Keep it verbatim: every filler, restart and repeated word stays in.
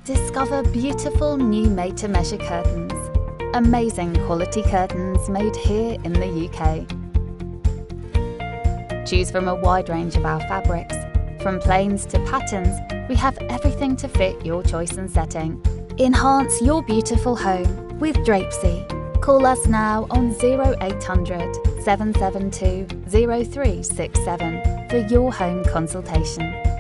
Discover beautiful new made-to-measure curtains. Amazing quality curtains made here in the U K. Choose from a wide range of our fabrics. From plains to patterns, we have everything to fit your choice and setting. Enhance your beautiful home with Drapesey. Call us now on zero eight hundred, seven seven two, zero three six seven for your home consultation.